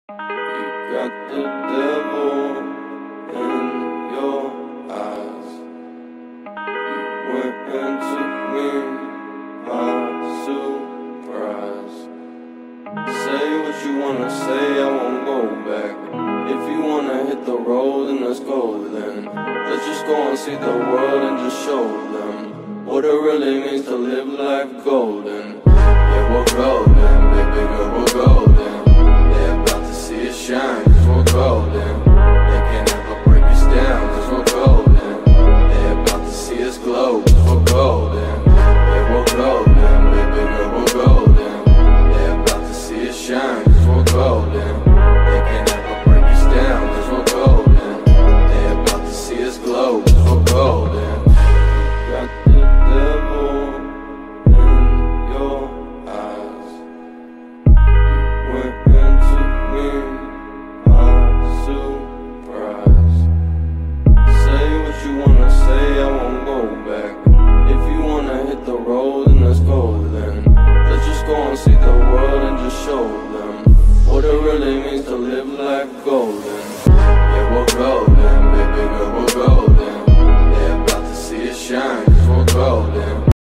You got the devil in your eyes. You went and took me by surprise. Say what you wanna say, I won't go back. If you wanna hit the road, then let's go then. Let's just go and see the world and just show them what it really means to live life golden. Yeah, we'll go.